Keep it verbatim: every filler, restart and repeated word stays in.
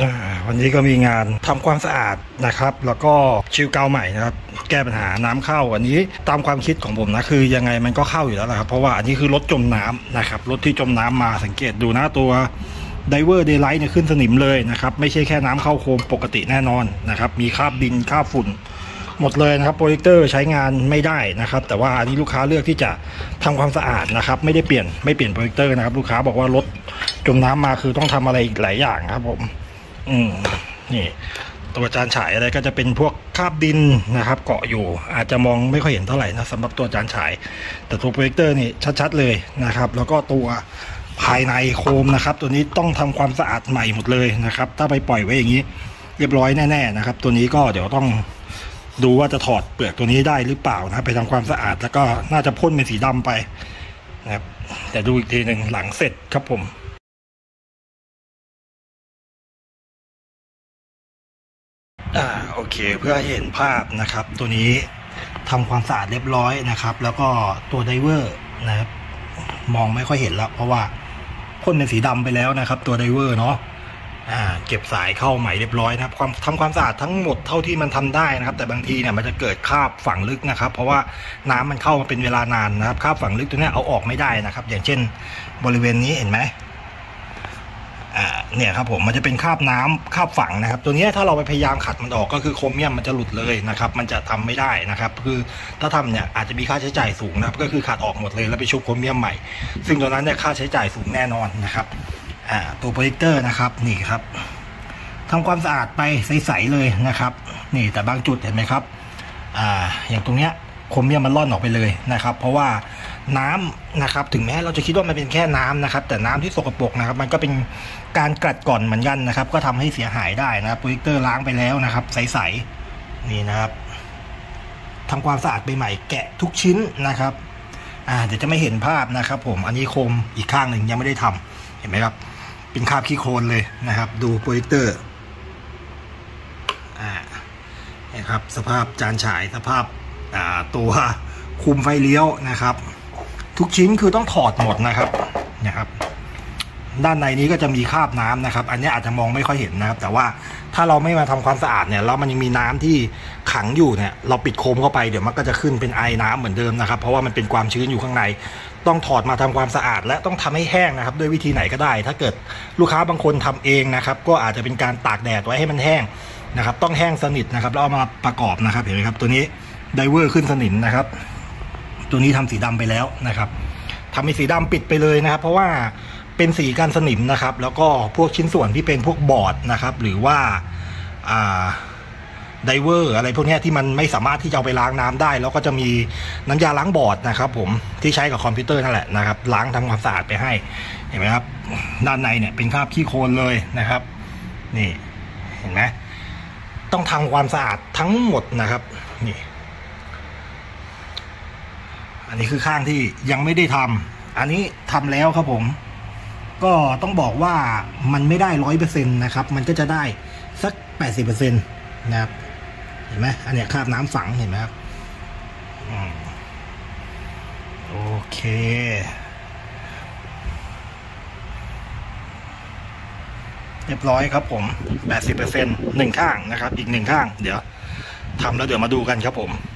วันนี้ก็มีงานทำความสะอาดนะครับแล้วก็ชิลเกาใหม่นะครับแก้ปัญหาน้ำเข้าอันนี้ตามความคิดของผมนะคือยังไงมันก็เข้าอยู่แล้วนะครับเพราะว่าอันนี้คือรถจมน้ำนะครับรถที่จมน้ำมาสังเกตดูนะตัวไดเวอร์เดย์ไลท์เนี่ยขึ้นสนิมเลยนะครับไม่ใช่แค่น้ำเข้าโคมปกติแน่นอนนะครับมีคราบดินคราบฝุ่นหมดเลยนะครับโปรเจคเตอร์ใช้งานไม่ได้นะครับแต่ว่าอันนี้ลูกค้าเลือกที่จะทำความสะอาดนะครับไม่ได้เปลี่ยนไม่เปลี่ยนโปรเจคเตอร์นะครับลูกค้าบอกว่ารถจมน้ำมาคือต้องทำอะไรอีกหลายอย่างครับผมอืมนี่ตัวจานฉายอะไรก็จะเป็นพวกคราบดินนะครับเกาะอยู่อาจจะมองไม่ค่อยเห็นเท่าไหร่นะสำหรับตัวจานฉายแต่ตัวโปรเจคเตอร์นี่ชัดๆเลยนะครับแล้วก็ตัวภายในโคมนะครับตัวนี้ต้องทำความสะอาดใหม่หมดเลยนะครับถ้าไปปล่อยไว้อย่างนี้เรียบร้อยแน่ๆนะครับตัวนี้ก็เดี๋ยวต้องดูว่าจะถอดเปลือกตัวนี้ได้หรือเปล่านะไปทำความสะอาดแล้วก็น่าจะพ่นเป็นสีดำไปนะครับแต่ดูอีกทีหนึ่งหลังเสร็จครับผมอ่าโอเคเพื่อให้เห็นภาพนะครับตัวนี้ทำความสะอาดเรียบร้อยนะครับแล้วก็ตัวไดเวอร์นะครับมองไม่ค่อยเห็นแล้วเพราะว่าพ่นเป็นสีดำไปแล้วนะครับตัวไดเวอร์เนาะอ่าเก็บสายเข้าใหม่เรียบร้อยนะครับความทำความสะอาดทั้งหมดเท่าที่มันทำได้นะครับแต่บางทีเนี่ยมันจะเกิดคราบฝังลึกนะครับเพราะว่าน้ำมันเข้ามาเป็นเวลานานนะครับคราบฝังลึกตัวนี้เอาออกไม่ได้นะครับอย่างเช่นบริเวณนี้เห็นไหมอ่าเนี่ยครับผมมันจะเป็นคราบน้ำคราบฝังนะครับตัวนี้ถ้าเราไปพยายามขัดมันออกก็คือโครเมียมมันจะหลุดเลยนะครับมันจะทำไม่ได้นะครับคือถ้าทำเนี่ยอาจจะมีค่าใช้จ่ายสูงนะครับก็คือขัดออกหมดเลยแล้วไปชุบโครเมียมใหม่ซึ่งตัวนั้นเนี่ยค่าใช้จ่ายสูงแน่นอนนะครับอ่าตัวโปรเจคเตอร์นะครับนี่ครับทำความสะอาดไปใสๆเลยนะครับนี่แต่บางจุดเห็นไหมครับอ่าอย่างตรงเนี้ยโครเมียมมันล่อนออกไปเลยนะครับเพราะว่าน้ำนะครับถึงแม้เราจะคิดว่ามันเป็นแค่น้ำนะครับแต่น้ำที่สกปรกนะครับมันก็เป็นการกัดก่อนเหมือนกันนะครับก็ทำให้เสียหายได้นะครับโปรเจคเตอร์ล้างไปแล้วนะครับใสๆนี่นะครับทำความสะอาดไปใหม่แกะทุกชิ้นนะครับอ่าเดี๋ยวจะไม่เห็นภาพนะครับผมอันนี้โคมอีกข้างหนึ่งยังไม่ได้ทำเห็นไหมครับเป็นคราบขี้โคลนเลยนะครับดูโปรเจคเตอร์อ่านี่ครับสภาพจานฉายสภาพอ่าตัวคุมไฟเลี้ยวนะครับทุกชิ้นคือต้องถอดหมดนะครับนะครับด้านในนี้ก็จะมีคราบน้ำนะครับอันนี้อาจจะมองไม่ค่อยเห็นนะครับแต่ว่าถ้าเราไม่มาทำความสะอาดเนี่ยแล้วมันยังมีน้ำที่ขังอยู่เนี่ยเราปิดโคมเข้าไปเดี๋ยวมันก็จะขึ้นเป็นไอน้ำเหมือนเดิมนะครับเพราะว่ามันเป็นความชื้นอยู่ข้างในต้องถอดมาทำความสะอาดและต้องทำให้แห้งนะครับด้วยวิธีไหนก็ได้ถ้าเกิดลูกค้าบางคนทำเองนะครับก็อาจจะเป็นการตากแดดไว้ให้มันแห้งนะครับต้องแห้งสนิทนะครับแล้วเอามาประกอบนะครับเห็นไหมครับตัวนี้ไดเวอร์ขึ้นสนิมนะครับตัวนี้ทำสีดำไปแล้วนะครับทำเป็นสีดำปิดไปเลยนะครับเพราะว่าเป็นสีกันสนิมนะครับแล้วก็พวกชิ้นส่วนที่เป็นพวกบอร์ดนะครับหรือว่าอ่าไดเวอร์อะไรพวกนี้ที่มันไม่สามารถที่จะเอาไปล้างน้ำได้แล้วก็จะมีน้ำยาล้างบอร์ดนะครับผมที่ใช้กับคอมพิวเตอร์นั่นแหละนะครับล้างทำความสะอาดไปให้เห็นไหมครับด้านในเนี่ยเป็นคราบขี้โคลนเลยนะครับนี่เห็นไหมต้องทำความสะอาดทั้งหมดนะครับนี่อันนี้คือข้างที่ยังไม่ได้ทำอันนี้ทำแล้วครับผมก็ต้องบอกว่ามันไม่ได้ร้อยเปอร์เซ็นต์นะครับมันก็จะได้สักแปดสิบเปอร์เซ็นต์นะครับเห็นไหมอันนี้คราบน้ำฝังเห็นไหมครับโอเคเรียบร้อยครับผม แปดสิบเปอร์เซ็นต์ หนึ่งข้างนะครับอีกหนึ่งข้างเดี๋ยวทำแล้วเดี๋ยวมาดูกันครับผม